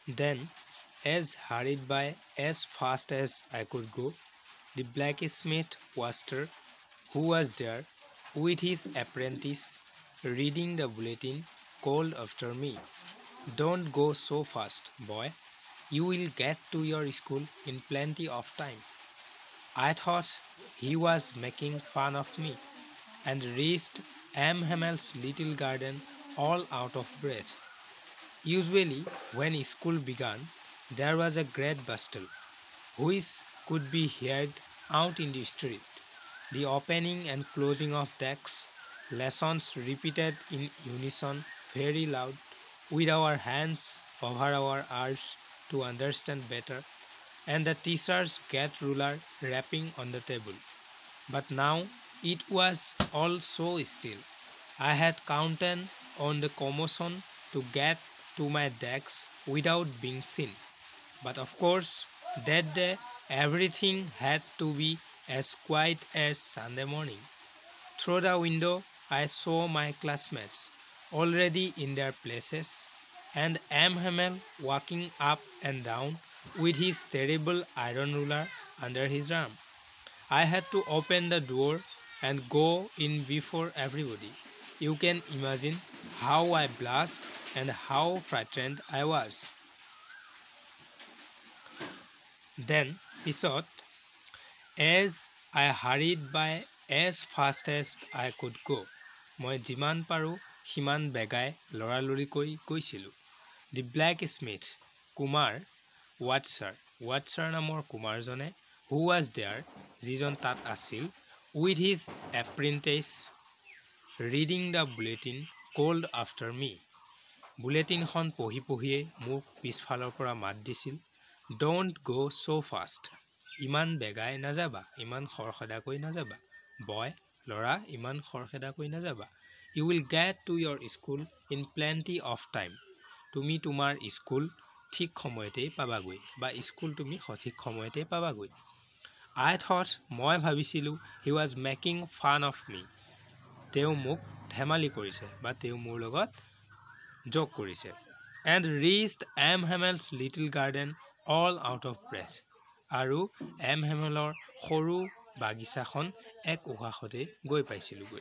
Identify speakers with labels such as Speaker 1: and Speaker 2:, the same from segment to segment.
Speaker 1: Then, as hurried by as fast as I could go, the blacksmith master, who was there with his apprentice, reading the bulletin, called after me, "Don't go so fast, boy. You will get to your school in plenty of time." I thought he was making fun of me, and reached M. Hamel's little garden all out of breath. Usually, when school began, there was a great bustle, which could be heard out in the street. The opening and closing of desks, lessons repeated in unison very loud, with our hands over our ears to understand better, and the teacher's get ruler rapping on the table. But now it was all so still. I had counted on the commotion to get to my desk without being seen. But of course, that day everything had to be as quiet as Sunday morning. Through the window, I saw my classmates already in their places, and M. Hamel walking up and down with his terrible iron ruler under his arm. I had to open the door and go in before everybody. You can imagine how I blushed and how frightened I was. Then, পিছত, as I hurried by as fast as I could go, মই যিমান পাৰোঁ সিমান বেগাই লৰালৰি কৰি গৈছিলোঁ। The blacksmith, Kumar, ৱাটছাৰ নামৰ কুমাৰজনে, who was there, যিজন তাত আছিল, with his apprentice, reading the bulletin, called after me. বুলেটিনখন পঢ়ি পঢ়িয়ে মোক পিছফালৰ পৰা মাত দিছিল, "Don't go so fast. ইমান বেগাই নাযাবা, ইমান খৰখেদাকৈ নাযাবা। Boy, ল'ৰা, ইমান খৰখেদাকৈ নাযাবা। You will get to your school in plenty of time. তুমি তোমাৰ স্কুল ঠিক সময়তেই পাবাগৈ, বা স্কুল তুমি সঠিক সময়তেই পাবাগৈ." I thought, মই ভাবিছিলোঁ, he was making fun of me. তেওঁ মোক ধেমালি কৰিছে, বা তেওঁ মোৰ লগত জোক কৰিছে। And reached M. Hamel's little garden all out of breath. আৰু M. Hamelৰ সৰু বাগিচাখন এক উশাহতে গৈ পাইছিলোগৈ।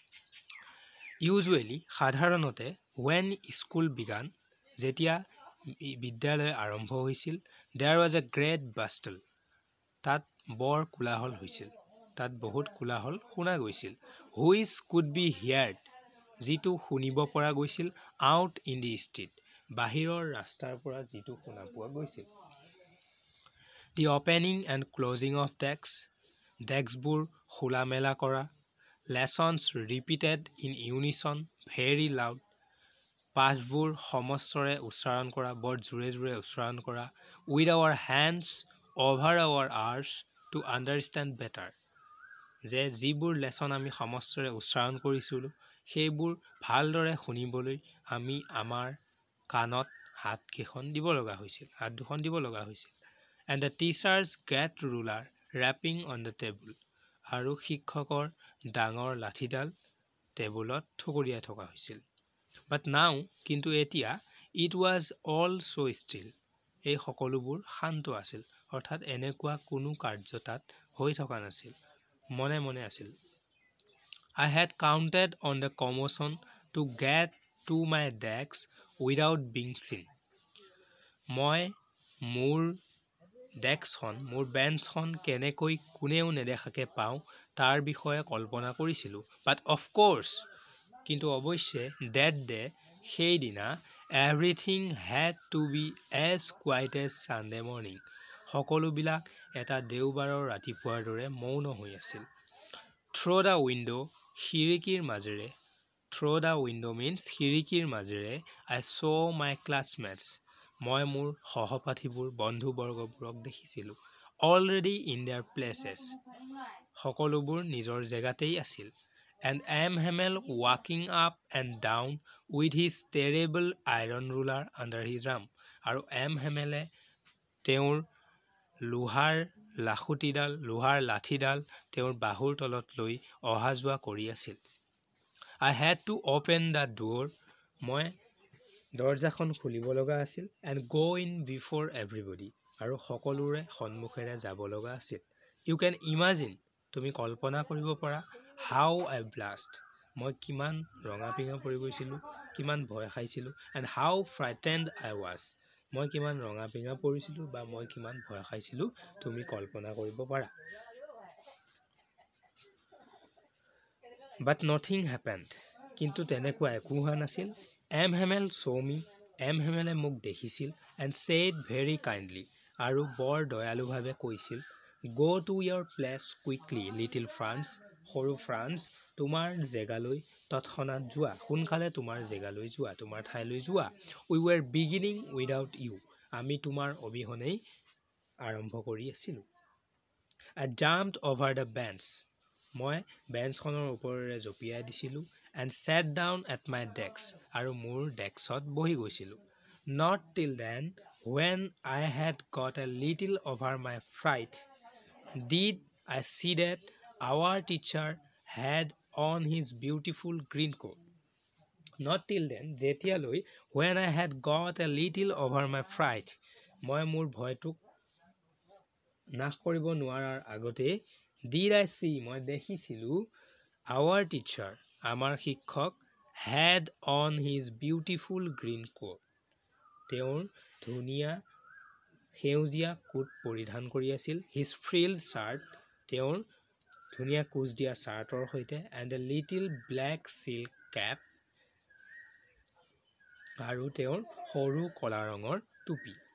Speaker 1: Usually, সাধাৰণতে, when school began, যেতিয়া বিদ্যালয় আৰম্ভ হৈছিল, there was a great bustle. তাত বৰ কোলাহল হৈছিল, তাত বহুত কোলাহল শুনা গৈছিল, which could be heard, যিটো শুনিব পৰা গৈছিল, out in the street, বাহিৰৰ ৰাস্তাৰ পৰা যিটো শুনা পোৱা গৈছিল। The opening and closing of desks, ডেস্কবোৰ খোলা মেলা কৰা, lessons repeated in unison very loud, পাঠবোৰ সমস্বৰে উচ্চাৰণ কৰা, বৰ জোৰে জোৰে উচ্চাৰণ কৰা, with our hands over our ears to understand better, যে যিবোৰ লেচন আমি সমস্বৰে উচ্চাৰণ কৰিছিলোঁ, সেইবোৰ ভালদৰে শুনিবলৈ আমি আমাৰ কাণত হাতকেইখন দিব লগা হৈছিল, হাত দুখন দিব লগা হৈছিল। And the teacher's great ruler rapping on the table, আৰু শিক্ষকৰ ডাঙৰ লাঠিডাল টেবুলত ঠুকুৰিয়াই থকা হৈছিল। But now, কিন্তু এতিয়া, it was all so still. এই সকলোবোৰ শান্ত আছিল, অৰ্থাৎ এনেকুৱা কোনো কাৰ্য তাত হৈ থকা নাছিল, মনে মনে আছিল। I had counted on the commotion to get to my desk without being seen. মই মোৰ মোৰ বেঞ্চখন কেনেকৈ কোনেও নেদেখাকে পাওঁ তাৰ বিষয়ে কল্পনা কৰিছিলোঁ। But of course, কিন্তু অৱশ্যে, that day, সেইদিনা, everything had to be as quiet as Sunday morning. সকলোবিলাক এটা দেওবাৰৰ ৰাতিপুৱাৰ দৰে মৌন হৈ আছিল। Through the window, খিৰিকীৰ মাজেৰে, through the window means খিৰিকীৰ মাজেৰে, I saw my classmates. মই মোৰ সহপাঠীবোৰ, বন্ধুবৰ্গবোৰক দেখিছিলোঁ, already in their places. সকলোবোৰ নিজৰ জেগাতেই আছিল। And M. Hamel walking up and down with his terrible iron ruler under his arm. আৰু M. Hamel তেওঁৰ লোহাৰ লাঠিডাল তেওঁৰ বাহুৰ তলত লৈ অহা যোৱা কৰি আছিল। I had to open the door. মই দৰজাখন খুলিব লগা আছিল and go in before everybody আৰু সকলোৰে সন্মুখেৰে যাব লগা আছিল. You can imagine তুমি কল্পনা কৰিব পাৰা how I blushed মই কিমান ৰঙা পিঙা পৰি গৈছিলোঁ, কিমান ভয় খাইছিলোঁ and how frightened I was মই কিমান ৰঙা পিঙা পৰিছিলোঁ বা মই কিমান ভয় খাইছিলোঁ তুমি কল্পনা কৰিব পাৰা. But nothing happened. কিন্তু তেনেকুৱা একো হোৱা নাছিল. M. Hamel saw me. M. Hamel মোক দেখিছিল and said very kindly আৰু বৰ দয়ালুভাৱে কৈছিল Go to your place quickly, little France. সৰু ফ্ৰান্স তোমাৰ জেগালৈ তৎক্ষণাত যোৱা. সোনকালে তোমাৰ জেগালৈ যোৱা, তোমাৰ ঠাইলৈ যোৱা. We were beginning without you. আমি তোমাৰ অবিহনেই আৰম্ভ কৰি আছিলোঁ. I jumped over the bench. মই বেঞ্চখনৰ ওপৰেৰে জঁপিয়াই দিছিলোঁ and sat down at my desk আৰু মোৰ ডেস্কত বহি গৈছিলোঁ. Not till then, when I had got a little over my fright, did I see that our teacher had on his beautiful green coat. Not till then, যেতিয়ালৈ when I had got a little over my fright, মই মোৰ ভয়টোক নাশ কৰিব নোৱাৰাৰ আগতে Did I see মই দেখিছিলোঁ our teacher আমাৰ শিক্ষক had on his beautiful green coat তেওঁৰ ধুনীয়া সেউজীয়া কোট পৰিধান কৰি আছিল. His frilled shirt তেওঁৰ ধুনীয়া কোচ দিয়া চাৰ্টৰ সৈতে and a little black silk cap আৰু তেওঁৰ সৰু কলা ৰঙৰ টুপি.